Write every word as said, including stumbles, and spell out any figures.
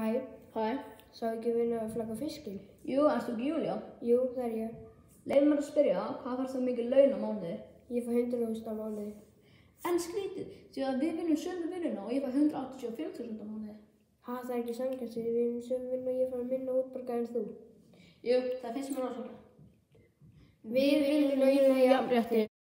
Hæ. Hæ. Sá ekki vinna að flagga fiskinn? Jú, erst þú ekki Júlía? Jú, það er ég. Leyfðu mér að spyrja, hvað færst þú mikið laun á mánuði? Ég fæ hundrað þúsund á mánuði. En skrítið, því að við vinnum sömu vinnuna og ég fæ hundrað áttatíu og fimm þúsund á mánuði. Ha, það er ekki sanngjarnt, við vinnum sömu vinnu og ég fæ minna útborgað en þú. Jú, það finnst mér ósvöldlega. Við viljum launa jafnrétti.